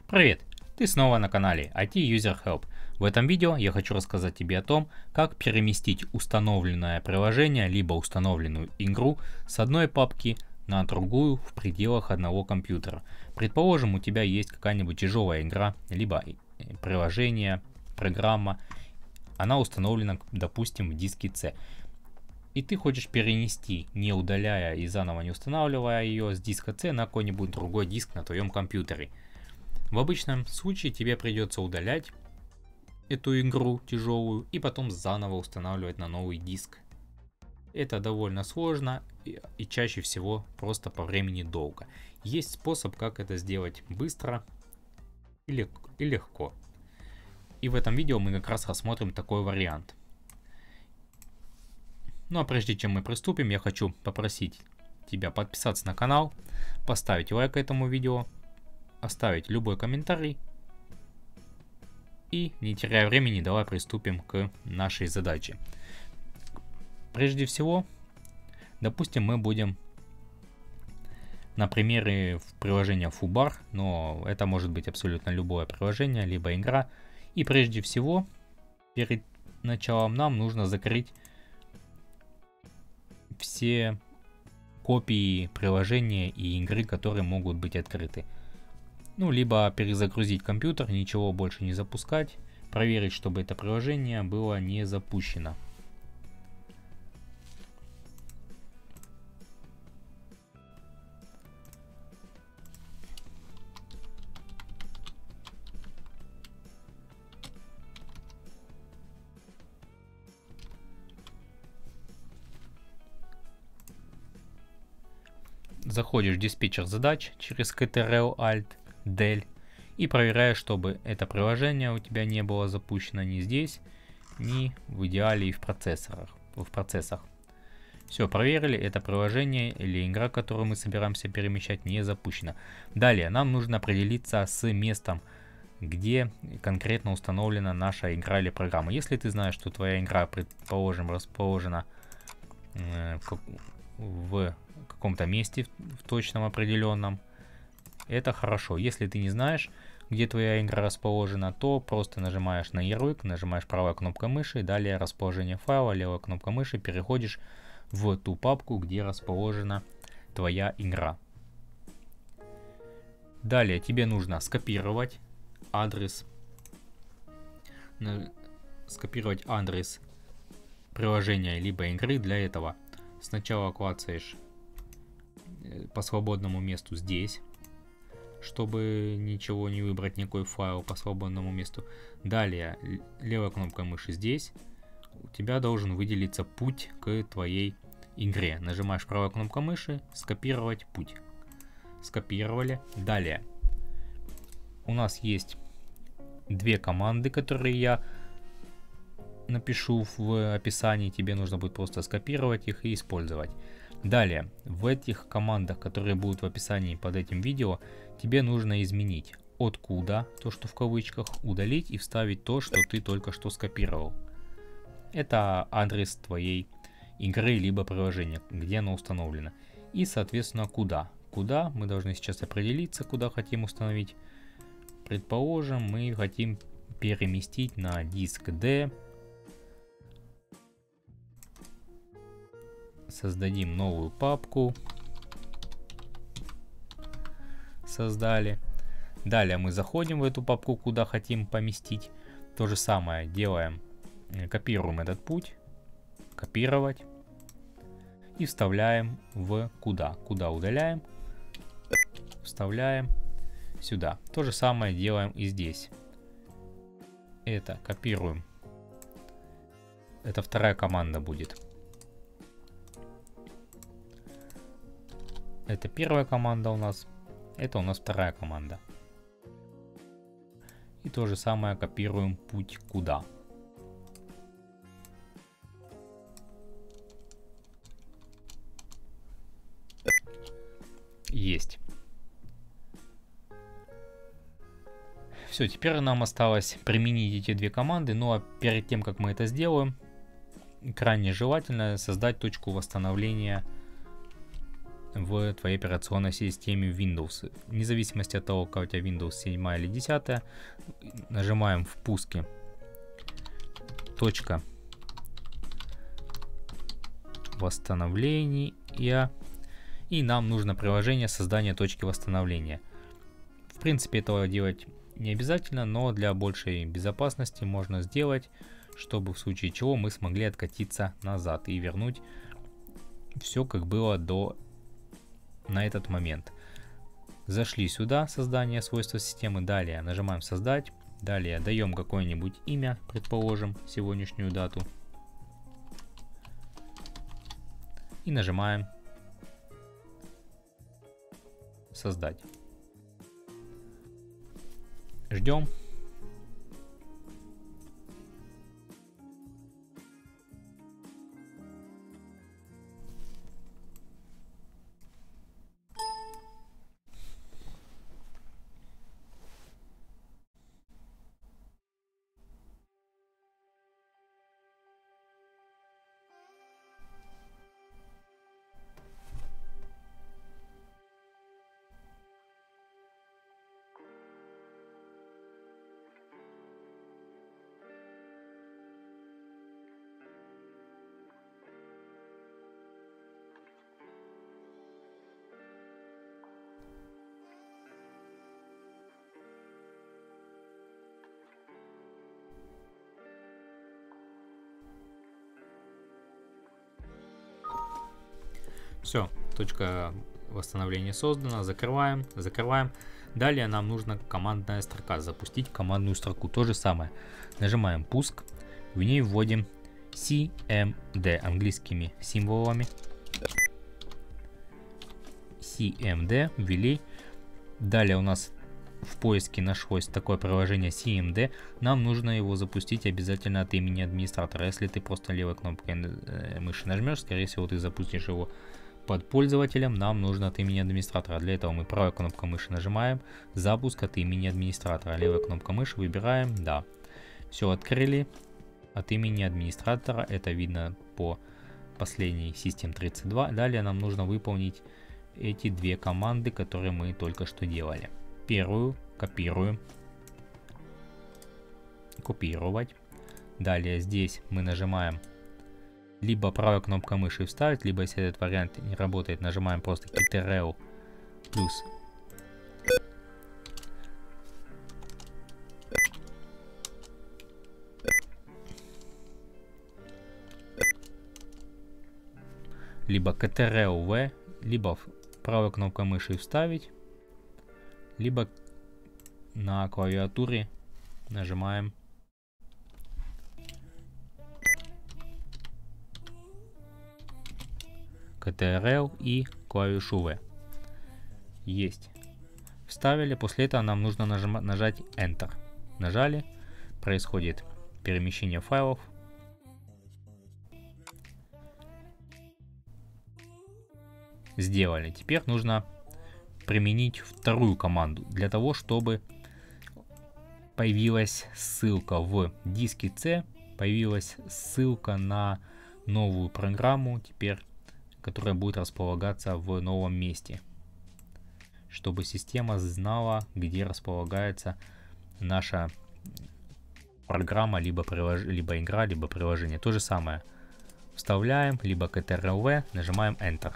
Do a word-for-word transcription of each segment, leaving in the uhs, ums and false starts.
Привет! Ты снова на канале ай ти User Help. В этом видео я хочу рассказать тебе о том, как переместить установленное приложение либо установленную игру с одной папки на другую в пределах одного компьютера. Предположим, у тебя есть какая-нибудь тяжелая игра, либо приложение, программа. Она установлена, допустим, в диске C. И ты хочешь перенести, не удаляя и заново не устанавливая ее с диска C на какой-нибудь другой диск на твоем компьютере. В обычном случае тебе придется удалять эту игру тяжелую и потом заново устанавливать на новый диск. Это довольно сложно и, и чаще всего просто по времени долго. Есть способ, как это сделать быстро и, лег и легко. И в этом видео мы как раз рассмотрим такой вариант. Ну а прежде чем мы приступим, я хочу попросить тебя подписаться на канал, поставить лайк этому видео, оставить любой комментарий. И не теряя времени, давай приступим к нашей задаче. Прежде всего, допустим, мы будем на примере приложения FooBar, но это может быть абсолютно любое приложение, либо игра. И прежде всего, перед началом нам нужно закрыть все копии приложения и игры, которые могут быть открыты. Ну, либо перезагрузить компьютер, ничего больше не запускать, проверить, чтобы это приложение было не запущено. Заходишь в диспетчер задач через контрол альт дел и проверяешь, чтобы это приложение у тебя не было запущено ни здесь, ни в идеале и в процессорах. В процессах. Все, проверили, это приложение или игра, которую мы собираемся перемещать, не запущена. Далее нам нужно определиться с местом, где конкретно установлена наша игра или программа. Если ты знаешь, что твоя игра, предположим, расположена э, в каком-то месте в точном определенном, это хорошо. Если ты не знаешь, где твоя игра расположена, то просто нажимаешь на ярлык, нажимаешь правой кнопкой мыши, далее расположение файла, левой кнопкой мыши, переходишь в ту папку, где расположена твоя игра. Далее тебе нужно скопировать адрес, скопировать адрес приложения либо игры. Для этого сначала клацаешь по свободному месту здесь, чтобы ничего не выбрать, никакой файл по свободному месту. Далее левой кнопкой мыши здесь у тебя должен выделиться путь к твоей игре. Нажимаешь правой кнопкой мыши, скопировать путь. Скопировали. Далее у нас есть две команды, которые я напишу в описании. Тебе нужно будет просто скопировать их и использовать. Далее, в этих командах, которые будут в описании под этим видео, тебе нужно изменить откуда, то что в кавычках, удалить и вставить то, что ты только что скопировал. Это адрес твоей игры либо приложения, где оно установлено. И, соответственно, куда. Куда мы должны сейчас определиться, куда хотим установить. Предположим, мы хотим переместить на диск D. Создадим новую папку. Создали. Далее мы заходим в эту папку, куда хотим поместить. То же самое делаем. Копируем этот путь. Копировать. И вставляем в куда. Куда удаляем. Вставляем сюда. То же самое делаем и здесь. Это копируем. Это вторая команда будет. Это первая команда у нас. Это у нас вторая команда. И то же самое копируем путь куда. Есть. Все, теперь нам осталось применить эти две команды. Ну а перед тем, как мы это сделаем, крайне желательно создать точку восстановления в твоей операционной системе Windows. Вне зависимости от того, какая у тебя Windows семь или десять, нажимаем в пуске точка восстановления, и нам нужно приложение создания точки восстановления. В принципе, этого делать не обязательно, но для большей безопасности можно сделать, чтобы в случае чего мы смогли откатиться назад и вернуть все, как было до на этот момент. Зашли сюда, создание свойства системы, далее нажимаем создать, далее даем какое-нибудь имя, предположим, сегодняшнюю дату, и нажимаем создать. Ждем. Все, точка восстановления создана, закрываем, закрываем. Далее нам нужна командная строка, запустить командную строку. То же самое, нажимаем пуск, в ней вводим си эм ди английскими символами. си эм ди ввели. Далее у нас в поиске нашлось такое приложение си эм ди. Нам нужно его запустить обязательно от имени администратора. Если ты просто левой кнопкой мыши нажмешь, скорее всего ты запустишь его под пользователем. Нам нужно от имени администратора. Для этого мы правой кнопкой мыши нажимаем запуск от имени администратора. Левая кнопка мыши выбираем да. Все, открыли от имени администратора. Это видно по последней систем тридцать два. Далее нам нужно выполнить эти две команды, которые мы только что делали. Первую копируем. Копировать. Далее здесь мы нажимаем либо правой кнопкой мыши вставить, либо если этот вариант не работает, нажимаем просто Ctrl плюс либо Ctrl V, либо правой кнопкой мыши вставить, либо на клавиатуре нажимаем Ctrl и клавишу V. Есть. Вставили. После этого нам нужно нажимать, нажать Enter. Нажали. Происходит перемещение файлов. Сделали. Теперь нужно применить вторую команду для того, чтобы появилась ссылка в диске C, появилась ссылка на новую программу, теперь, которая будет располагаться в новом месте, чтобы система знала, где располагается наша программа, либо, прилож... либо игра, либо приложение. То же самое. Вставляем, либо Ctrl V, нажимаем Enter.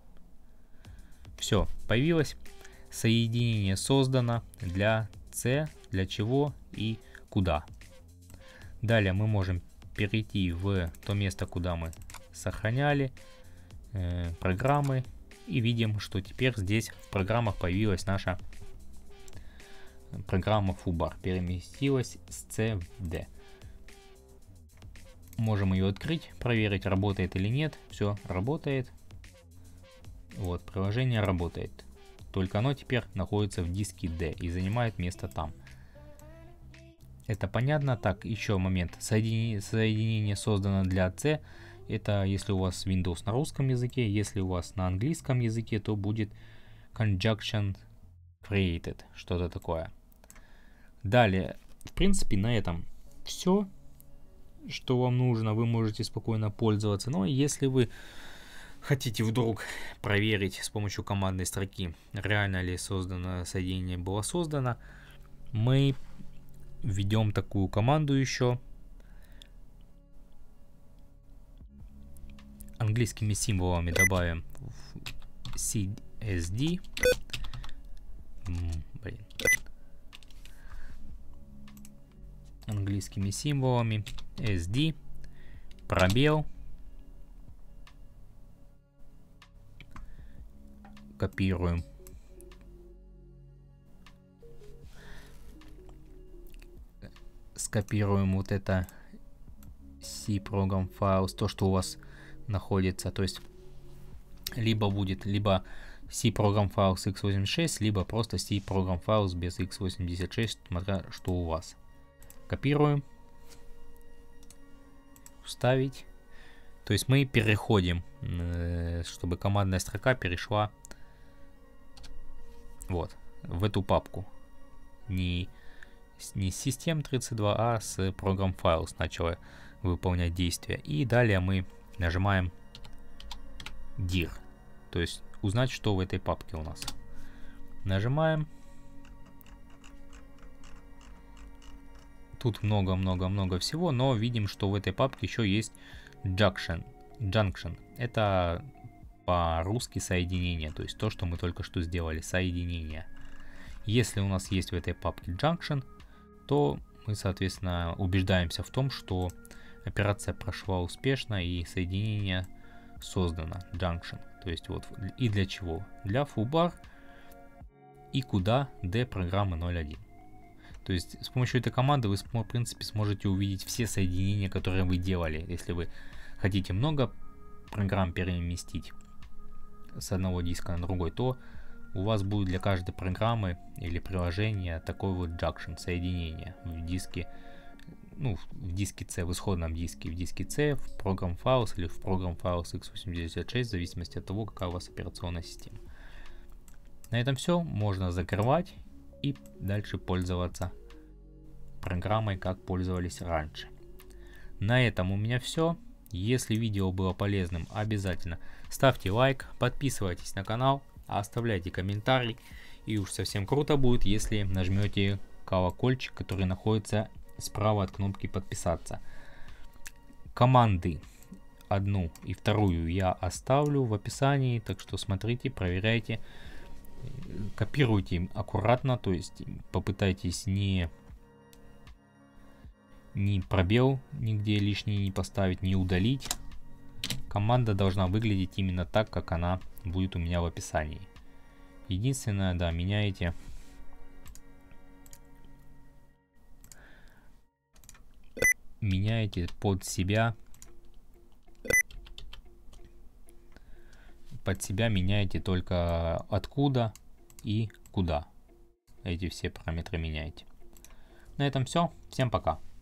Все, появилось. Соединение создано для C, для чего и куда. Далее мы можем перейти в то место, куда мы сохраняли э, программы, и видим, что теперь здесь в программах появилась наша программа FooBar, переместилась с C в D. Можем ее открыть, проверить, работает или нет. Все работает. Вот, приложение работает. Только оно теперь находится в диске D и занимает место там. Это понятно. Так, еще момент. Соединение, соединение создано для C. Это если у вас Windows на русском языке. Если у вас на английском языке, то будет conjunction created. Что-то такое. Далее, в принципе, на этом все, что вам нужно. Вы можете спокойно пользоваться. Но если вы хотите вдруг проверить с помощью командной строки, реально ли создано соединение было создано, мы введем такую команду еще. Английскими символами добавим си эс ди. Блин. Английскими символами эс ди, пробел, копируем, скопируем вот это C program files, то, что у вас находится, то есть либо будет либо C program files икс восемьдесят шесть, либо просто C program files без икс восемьдесят шесть, смотря что у вас. Копируем, вставить, то есть мы переходим, чтобы командная строка перешла вот в эту папку, не не с систем тридцать два, а с program files начала выполнять действия. И далее мы нажимаем dir, то есть узнать, что в этой папке у нас. Нажимаем. Тут много-много-много всего, но видим, что в этой папке еще есть junction. Junction. Это по-русски соединение, то есть то, что мы только что сделали, соединение. Если у нас есть в этой папке junction, то мы, соответственно, убеждаемся в том, что операция прошла успешно и соединение создано. Junction. То есть вот и для чего? Для foobar и куда d программы ноль один. То есть с помощью этой команды вы, в принципе, сможете увидеть все соединения, которые вы делали. Если вы хотите много программ переместить с одного диска на другой, то у вас будет для каждой программы или приложения такой вот junction, соединение в диске, ну, в диске C, в исходном диске, в диске C, в program files или в program files икс восемьдесят шесть, в зависимости от того, какая у вас операционная система. На этом все. Можно закрывать и дальше пользоваться программой, как пользовались раньше. На этом у меня все. Если видео было полезным, обязательно ставьте лайк, подписывайтесь на канал, оставляйте комментарий. И уж совсем круто будет, если нажмете колокольчик, который находится справа от кнопки подписаться. Команды одну и вторую я оставлю в описании, так что смотрите, проверяйте. Копируйте аккуратно, то есть попытайтесь не, не пробел нигде лишний не поставить, не удалить. Команда должна выглядеть именно так, как она будет у меня в описании. Единственное, да, меняете меняете под себя под себя меняете только откуда и куда. Эти все параметры меняете. На этом все. Всем пока.